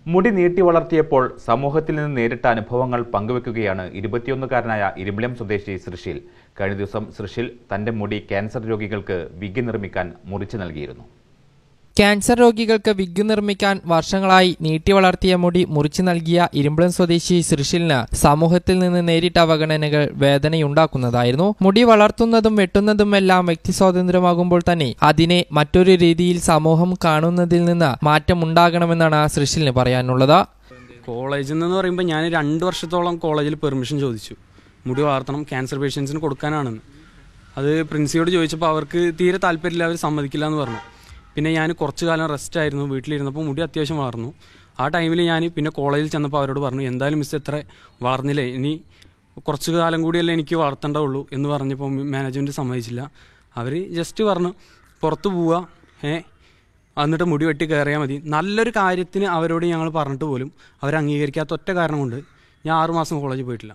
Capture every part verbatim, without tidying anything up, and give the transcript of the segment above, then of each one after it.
മുടി നീട്ടി വളർത്തിയപ്പോൾ സമൂഹത്തിൽ നിന്ന് നേരിട്ട അനുഭവങ്ങൾ പങ്കുവെക്കുകയാണ് ഇരുപത്തിയൊന്നുകാരനായ ഇരുമ്പിളിയം സ്വദേശി സൃഷിൽ. കഴിഞ്ഞ ദിവസം സൃഷിൽ തന്റെ മുടി ക്യാൻസർ രോഗികൾക്ക് വിഗ് നിർമ്മിക്കാൻ മുറിച്ചു നൽകിയിരുന്നു. ക്യാൻസർ രോഗികൾക്ക് വിഗ് നിർമ്മിക്കാൻ വർഷങ്ങളായി നീട്ടി വളർത്തിയ മുടി മുറിച്ചു നൽകിയ ഇരുമ്പിളിയം സ്വദേശി സൃഷിലിന് സമൂഹത്തിൽ നിന്ന് നേരിട്ട അവഗണനകൾ വേദനയുണ്ടാക്കുന്നതായിരുന്നു. മുടി വളർത്തുന്നതും വെട്ടുന്നതുമെല്ലാം വ്യക്തി സ്വാതന്ത്ര്യമാകുമ്പോൾ തന്നെ അതിനെ മറ്റൊരു രീതിയിൽ സമൂഹം കാണുന്നതിൽ നിന്ന് മാറ്റമുണ്ടാകണമെന്നാണ് സൃഷിലിന് പറയാനുള്ളത്. കോളേജിൽ നിന്ന് പറയുമ്പോൾ ഞാൻ രണ്ട് വർഷത്തോളം കോളേജിൽ പെർമിഷൻ ചോദിച്ചു. മുടി വളർത്തണം, ക്യാൻസർ പേഷ്യൻസിന് കൊടുക്കാനാണെന്ന്. അത് പ്രിൻസിയോട് ചോദിച്ചപ്പോൾ അവർക്ക് തീരെ താല്പര്യമില്ല, അവർ സമ്മതിക്കില്ല എന്ന് പറഞ്ഞു. പിന്നെ ഞാൻ കുറച്ച് കാലം റെസ്റ്റ് ആയിരുന്നു, വീട്ടിലിരുന്നപ്പോൾ മുടി അത്യാവശ്യം വളർന്നു. ആ ടൈമിൽ ഞാൻ പിന്നെ കോളേജിൽ ചെന്നപ്പോൾ അവരോട് പറഞ്ഞു, എന്തായാലും മിസ് എത്ര വളർന്നില്ലേ, ഇനി കുറച്ച് കാലം കൂടിയല്ലേ എനിക്ക് വളർത്തേണ്ടതുള്ളൂ എന്ന് പറഞ്ഞപ്പോൾ മാനേജ്മെൻറ്റ് സമ്മതിച്ചില്ല. അവർ ജസ്റ്റ് പറഞ്ഞു പുറത്ത് പോവുക, ഏ എന്നിട്ട് മുടി വെട്ടി കയറിയാൽ മതി. നല്ലൊരു കാര്യത്തിന് അവരോട് ഞങ്ങൾ പറഞ്ഞിട്ട് പോലും അവർ അംഗീകരിക്കാത്ത ഒറ്റ കാരണം കൊണ്ട് ഞാൻ ആറുമാസം കോളേജിൽ പോയിട്ടില്ല.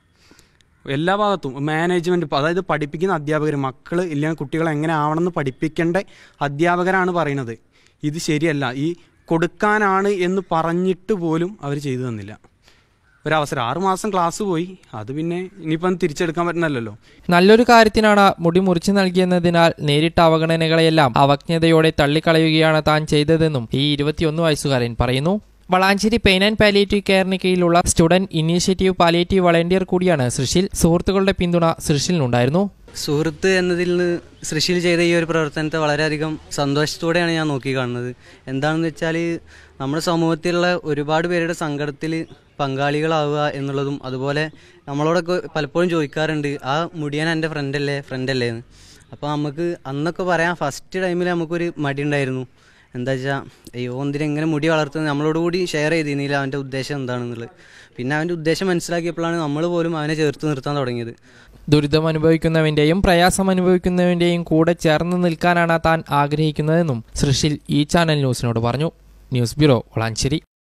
എല്ലാ ഭാഗത്തും മാനേജ്മെൻറ്റ്, അതായത് പഠിപ്പിക്കുന്ന അധ്യാപകർ, മക്കൾ ഇല്ലെങ്കിൽ കുട്ടികളെ എങ്ങനെ ആവണമെന്ന് പഠിപ്പിക്കേണ്ട അധ്യാപകരാണ് പറയുന്നത് ഇത് ശരിയല്ല, ഈ കൊടുക്കാനാണ് എന്ന് പറഞ്ഞിട്ട് പോലും അവർ ചെയ്തു തന്നില്ല. ഒരവസരം ആറുമാസം ക്ലാസ് പോയി, അത് പിന്നെ ഇനിയിപ്പം തിരിച്ചെടുക്കാൻ പറ്റുന്നല്ലോ. നല്ലൊരു കാര്യത്തിനാണ് മുടി മുറിച്ചു നൽകിയെന്നതിനാൽ നേരിട്ട അവഗണനകളെല്ലാം അവജ്ഞതയോടെ തള്ളിക്കളയുകയാണ് താൻ ചെയ്തതെന്നും ഈ ഇരുപത്തിയൊന്ന് വയസ്സുകാരൻ പറയുന്നു. വളാഞ്ചേരി പെയിൻ ആൻഡ് പാലിയേറ്റീവ് കെയറിന് കീഴിലുള്ള സ്റ്റുഡന്റ് ഇനീഷ്യേറ്റീവ് പാലിയേറ്റീവ് വളണ്ടിയർ കൂടിയാണ് സൃഷിൽ. സുഹൃത്തുക്കളുടെ പിന്തുണ സൃഷിലിനുണ്ടായിരുന്നു. സുഹൃത്ത് എന്നതിൽ നിന്ന് സൃഷിൽ ചെയ്ത ഈ ഒരു പ്രവർത്തനത്തെ വളരെയധികം സന്തോഷത്തോടെയാണ് ഞാൻ നോക്കിക്കാണുന്നത്. എന്താണെന്ന് വെച്ചാൽ നമ്മുടെ സമൂഹത്തിലുള്ള ഒരുപാട് പേരുടെ സങ്കടത്തിൽ പങ്കാളികളാവുക എന്നുള്ളതും, അതുപോലെ നമ്മളോടൊക്കെ പലപ്പോഴും ചോദിക്കാറുണ്ട്, ആ മുടിയൻ എൻ്റെ ഫ്രണ്ടല്ലേ ഫ്രണ്ടല്ലേ എന്ന്. അപ്പോൾ നമുക്ക് അന്നൊക്കെ പറയാം, ഫസ്റ്റ് ടൈമിൽ നമുക്കൊരു മടി ഉണ്ടായിരുന്നു. എന്താ വെച്ചാൽ അയ്യോ എന്തിനും എങ്ങനെ മുടി വളർത്തുന്നത്, നമ്മളോട് കൂടി ഷെയർ ചെയ്തിരുന്നില്ല അവൻ്റെ ഉദ്ദേശം എന്താണെന്നുള്ളത്. പിന്നെ അവൻ്റെ ഉദ്ദേശം മനസ്സിലാക്കിയപ്പോഴാണ് നമ്മൾ പോലും അവനെ ചേർത്ത് നിർത്താൻ തുടങ്ങിയത്. ദുരിതം അനുഭവിക്കുന്നവൻ്റെയും പ്രയാസം അനുഭവിക്കുന്നവൻ്റെയും കൂടെ ചേർന്ന് നിൽക്കാനാണ് താൻ ആഗ്രഹിക്കുന്നതെന്നും സൃഷിൽ ഈ ചാനൽ ന്യൂസിനോട് പറഞ്ഞു. News bureau Valanchery.